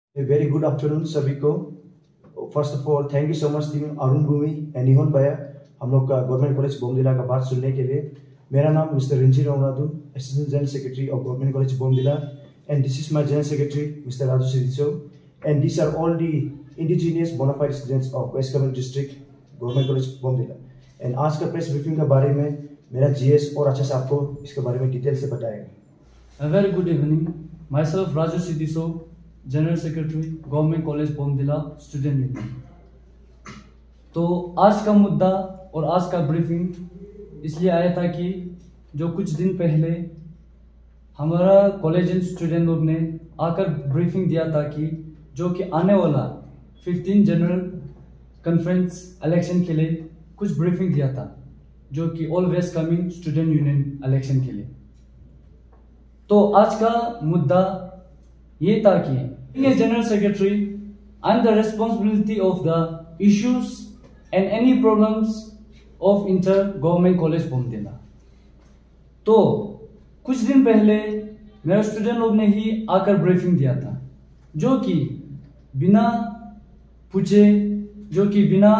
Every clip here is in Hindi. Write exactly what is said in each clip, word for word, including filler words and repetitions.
वेरी गुड आफ्टरनून सभी को। First of all thank you so much team Arun Bhoomi and Nihon भैया हम लोग का गवर्नमेंट कॉलेज बोमदिला का बात सुनने के लिए। मेरा नाम mister Ranjit Ramnathu, assistant general secretary of government college Bomdila, and this is my general secretary mister Raju Sidiso, and this are all the indigenous bonafide students of west Kameng district government college Bomdila. And आज का प्रेस ब्रीफिंग के बारे में मेरा जीएस और अच्छा से आपको इसके बारे में डिटेल से बताएगा। A very good evening. Myself Raju Sidiso, General Secretary, Government College बोमदिला Student Union. तो आज का मुद्दा और आज का ब्रीफिंग इसलिए आया था कि जो कुछ दिन पहले हमारा कॉलेज एंड स्टूडेंट लोग ने आकर ब्रीफिंग दिया था कि जो कि आने वाला फिफ्टीन जनरल कॉन्फ्रेंस इलेक्शन के लिए कुछ ब्रीफिंग दिया था, जो कि all west Kameng student union election के लिए। तो आज का मुद्दा ये था कि being a general secretary, I'm the responsibility of the issues and any problems of inter government college बोमदिला। तो कुछ दिन पहले मेरे स्टूडेंट लोग ने ही आकर ब्रीफिंग दिया था, जो कि बिना पूछे, जो कि बिना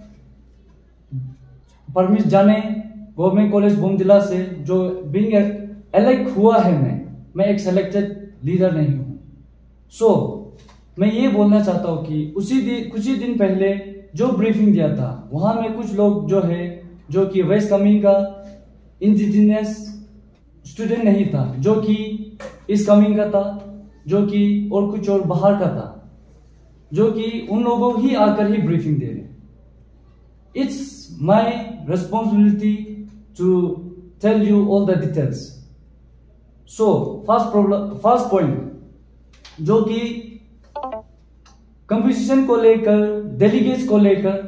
परमिट जाने गवर्नमेंट कॉलेज बोमदिला से जो बीइंग इलेक्ट हुआ है, मैं मैं एक सेलेक्टेड लीडर नहीं हूं। सो so, मैं ये बोलना चाहता हूँ कि उसी दिन कुछ ही दिन पहले जो ब्रीफिंग दिया था वहां में कुछ लोग जो है जो कि वेस्ट कमिंग का इंडिजिनियस स्टूडेंट नहीं था, जो कि इस कमिंग का था, जो कि और कुछ और बाहर का था, जो कि उन लोगों ही आकर ही ब्रीफिंग दे रहे। It's my responsibility to tell you all the details. So first problem first point, जो कि कंपोजिशन को लेकर, डेलीगेट्स को लेकर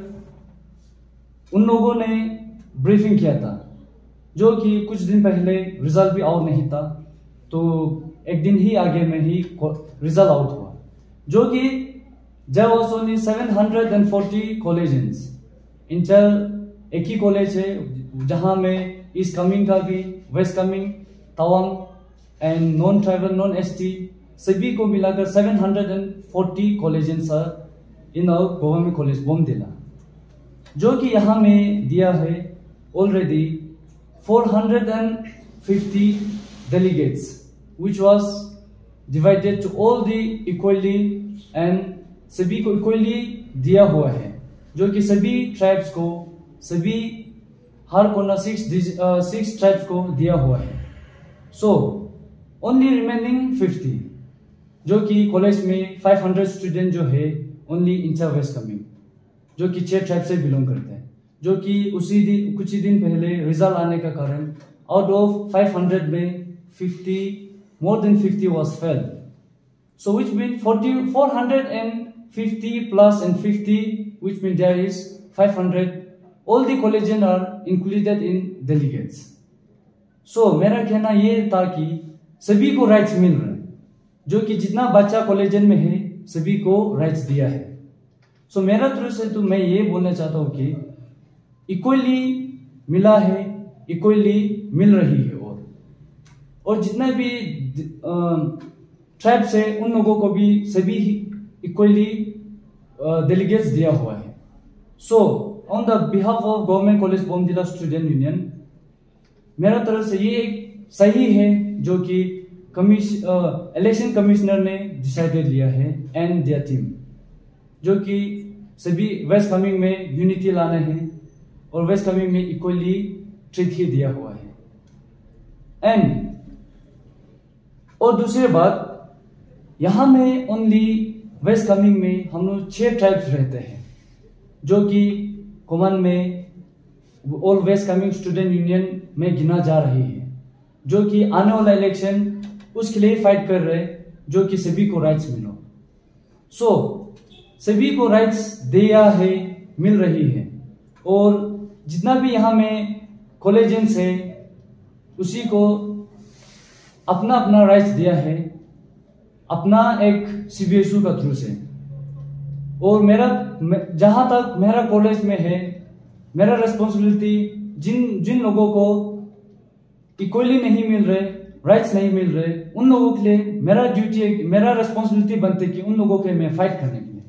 उन लोगों ने ब्रीफिंग किया था, जो कि कुछ दिन पहले रिजल्ट भी आउट नहीं था, तो एक दिन ही आगे में ही रिजल्ट आउट हुआ, जो कि there was only seven hundred forty colleges. Inter एक ही कॉलेज है जहां में ईस्ट कमिंग का भी, west Kameng, Tawang and non tribal, non ST सभी को मिलाकर seven hundred forty colleges in government college Bomdila, जो कि यहाँ में दिया है already four hundred fifty delegates which was divided to all the equally, and सभी को इक्वली दिया हुआ है, जो कि सभी ट्राइब्स को, सभी हर कोना सिक्स सिक्स ट्राइब्स को दिया हुआ है। सो ओनली रिमेनिंग फिफ्टी, जो कि कॉलेज में फाइव हंड्रेड स्टूडेंट जो है ओनली इंटर वेस्ट कमिंग, जो कि छह ट्राइब से बिलोंग करते हैं, जो कि उसी दिन कुछ ही दिन पहले रिजल्ट आने का कारण आउट ऑफ फाइव हंड्रेड में fifty, more than fifty was fail. So which mean forty four hundred fifty plus and fifty, which mean there is five hundred, all the colleges are included in delegates. सो मेरा कहना ये था कि सभी को राइट्स मिल रहे हैं, जो कि जितना बच्चा कॉलेज में है सभी को राइट्स दिया है। सो so, मेरा तरफ से तो मैं ये बोलना चाहता हूँ कि इक्वली मिला है, इक्वली मिल रही है, और और जितना भी ट्राइब्स है उन लोगों को भी सभी इक्वली डेलीगेट्स दिया हुआ है। So on the behalf of government college Bomdila student union, मेरा तरफ से ये एक सही है जो कि इलेक्शन कमिश्नर ने डिसाइडेड लिया है एंड देयर टीम, जो कि सभी वेस्ट कमिंग में यूनिटी लाना है और वेस्ट कमिंग में इक्वली ट्रीट ही दिया हुआ है। एंड और दूसरी बात, यहां में ओनली वेस्ट कमिंग में हम लोग छह ट्राइब्स रहते हैं, जो कि कॉमन में all west Kameng student union में गिना जा रही है, जो कि आने वाला इलेक्शन उसके लिए फाइट कर रहे, जो कि सभी को राइट्स मिलो। सो so, सभी को राइट्स दिया है, मिल रही है, और जितना भी यहाँ में कॉलेजेस है उसी को अपना अपना राइट्स दिया है, अपना एक सीबीएसयू का थ्रू से। और मेरा जहां तक मेरा कॉलेज में है, मेरा रिस्पॉन्सिबिलिटी जिन जिन लोगों को इक्वली नहीं मिल रहे राइट्स नहीं मिल रहे, उन लोगों के लिए मेरा ड्यूटी है, मेरा रिस्पॉन्सिबिलिटी बनती है कि उन लोगों के मैं फाइट करने के लिए,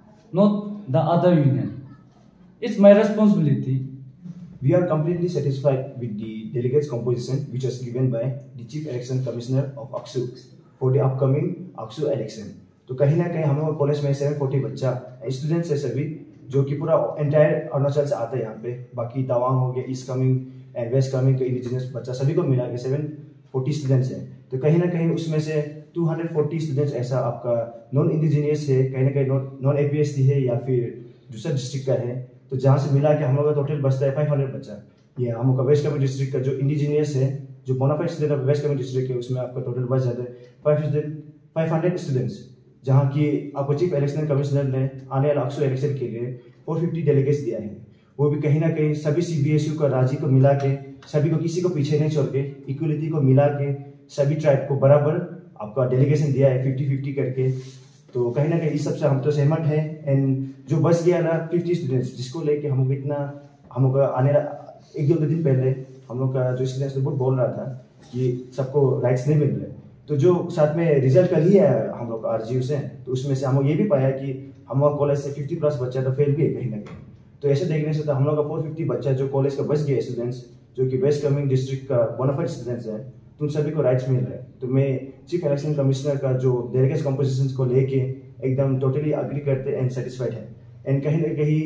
not the other union. It's my responsibility. We are completely satisfied with the delegates composition which was given by the Chief Election Commissioner of Aksu for the upcoming Aksu election. तो कहीं ना कहीं हम लोग कॉलेज में सेवन फोर्टी बच्चा स्टूडेंट्स है सभी, जो कि पूरा एंटायर अरुणाचल से आता है यहाँ पे. बाकी तवांग हो गया, east Kameng and west Kameng के इंडिजिनस बच्चा सभी को मिला के सेवन फोर्टी स्टूडेंट्स हैं. तो कहीं ना कहीं उसमें से टू हंड्रेड फोर्टी स्टूडेंट्स ऐसा आपका नॉन इंडिजीनियस है, कहीं ना कहीं non A P S T है या फिर दूसरा डिस्ट्रिक्ट का है. तो जहाँ से मिला के हम लोग का टोटल बचता है फाइव हंड्रेड बच्चा. ये हम लोग का वेस्ट कमिंग डिस्ट्रिक्ट का जो इंडिजीनियस है, जो bonafide student of west Kameng district है, उसमें आपका टोटल बच जाता है फाइव हंड्रेड स्टूडेंट्स. जहाँ की आपको चीफ इलेक्शन कमिश्नर ने आने वाले अक्सू इलेक्शन के लिए फोर फिफ्टी डेलीगेट्स दिया है. वो भी कहीं ना कहीं सभी सी बी एस यू का राज्य को मिला के, सभी को किसी को पीछे नहीं छोड़ के, इक्वलिटी को मिला के सभी ट्राइब को बराबर आपका डेलीगेशन दिया है फिफ्टी फिफ्टी करके. तो कहीं ना कहीं इस सबसे हम तो सहमत है. एंड जो बच गया ना फिफ्टी स्टूडेंट्स, जिसको लेके हम लोग इतना हम लोग का आने एक दो दिन पहले हम लोग का जो स्टूडेंट्स बहुत बोल रहा था कि सबको राइट्स नहीं मिल रहे. तो जो साथ में रिजल्ट कल ही है हम लोग आर जी यू से, तो उसमें से हम लोग ये भी पाया कि हम लोग कॉलेज से फिफ्टी प्लस बच्चा तो फेल भी है कहीं ना कहीं. तो ऐसे देखने से तो हम लोग का फोर फिफ्टी बच्चा जो कॉलेज का बच गया स्टूडेंट्स, जो कि वेस्ट कमिंग डिस्ट्रिक्ट का बोनाफाइड स्टूडेंट्स है, तो उन सभी को राइट्स मिल रहा है. तो मैं चीफ इलेक्शन कमिश्नर का जो डेलीगेट्स कंपोजिशन को लेके एकदम टोटली अग्री करते एंड सेटिस्फाइड है. एंड कहीं ना कहीं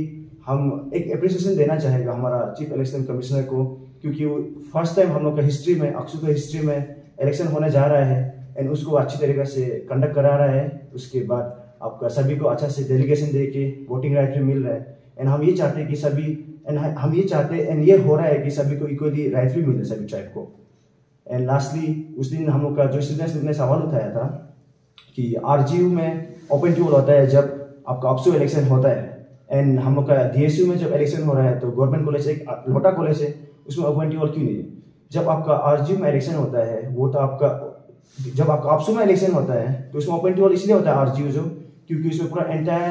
हम एक अप्रिसिएशन देना चाहेगा हमारा चीफ इलेक्शन कमिश्नर को, क्योंकि वो फर्स्ट टाइम हम लोग का हिस्ट्री में, अक्सू का हिस्ट्री में इलेक्शन होने जा रहा है एंड उसको अच्छी तरीके से कंडक्ट करा रहा है. उसके बाद आपका सभी को अच्छा से डेलीगेशन दे के वोटिंग राइट भी मिल रहा है. एंड हम ये चाहते हैं कि सभी एंड हम ये चाहते हैं एंड ये हो रहा है कि सभी को इक्वली राइट भी मिल रहे सभी ट्राइब को. एंड लास्टली उस दिन हम लोग का जो स्टूडेंट्स ने सवाल उठाया था कि आर जी यू में ओपन ट्यूल होता है जब आपका अक्सू इलेक्शन होता है, एंड हम लोग का डी एस यू में जब इलेक्शन हो रहा है तो गवर्नमेंट कॉलेज एक लोटा कॉलेज है, उसमें ओपन ट्यूल क्यों नहीं है. जब आपका आर जी यू में इलेक्शन होता है वो तो आपका, जब आपका अक्सू में इलेक्शन होता है तो उसमें ओपन ट्यूल इसलिए होता है आर जी यू जो, क्योंकि उसमें पूरा एंटायर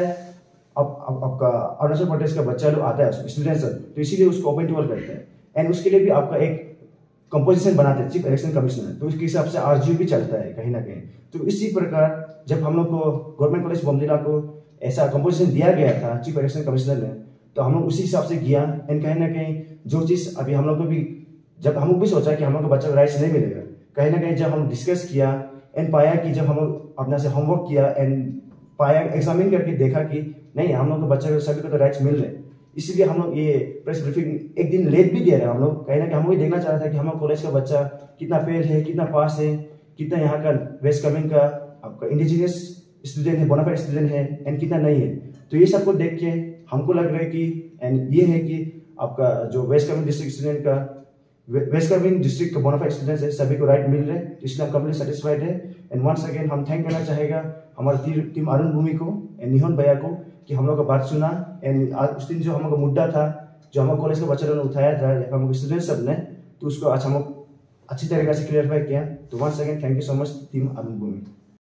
आप, आपका अरुणाचल प्रदेश का बच्चा लोग आता है स्टूडेंट्स, तो इसीलिए उसको ओपन ट्यूल करते हैं. एंड उसके लिए भी आपका एक कंपोजिशन बनाते हैं चीफ इलेक्शन कमिश्नर, तो उसके हिसाब से आर जी यू भी चलता है कहीं ना कहीं. तो इसी प्रकार जब हम लोग को गवर्नमेंट कॉलेज बोमडिला को ऐसा कंपोजिशन दिया गया था चीफ इलेक्शन कमिश्नर ने, तो हम लोग उसी हिसाब से किया. एंड कहीं ना कहीं जो चीज़ अभी हम लोग को भी, जब हम लोग भी सोचा कि हम लोग को बच्चा को राइट्स नहीं मिलेगा, कहीं ना कहीं जब हम डिस्कस किया एंड पाया कि जब हम लोग अपना से होमवर्क किया एंड पाया, एग्जामिन करके देखा कि नहीं हम लोग को बच्चा को सभी को तो राइट्स मिल रहे, इसलिए हम लोग ये प्रेस ब्रीफिंग एक दिन लेट भी दे रहे हैं. हम लोग कहीं ना कहीं हम लोग देखना चाह रहे थे कि हम लोग कॉलेज का बच्चा कितना फेल है, कितना पास है, कितना यहाँ का वेस्ट कमिंग का आपका इंडिजीनियस स्टूडेंट है, बोनाफाइड स्टूडेंट है एंड कितना नहीं है. तो ये सबको देख के हमको लग रहा है कि एंड ये है कि आपका जो वेस्ट कमिंग डिस्ट्रिक्ट स्टूडेंट का वेस्ट कमिंग डिस्ट्रिक्ट का बोनाफाइड स्टूडेंट्स है, सभी को राइट मिल रहे हैं, इसलिए हम कंप्लीट सेटिस्फाइड है. एंड वंस अगेन हम थैंक करना चाहेगा हमारी टीम अरुण भूमि को एंड निहोन भैया को कि हम लोग का बात सुना. एंड आज उस दिन जो हम लोग का मुद्दा था, जो हमारे कॉलेज के बच्चों ने उठाया था या हम लोग स्टूडेंट सब ने, तो उसको आज हम लोग अच्छी तरीके से क्लियरफाई किया. तो once again thank you so much team Arun Bhumi.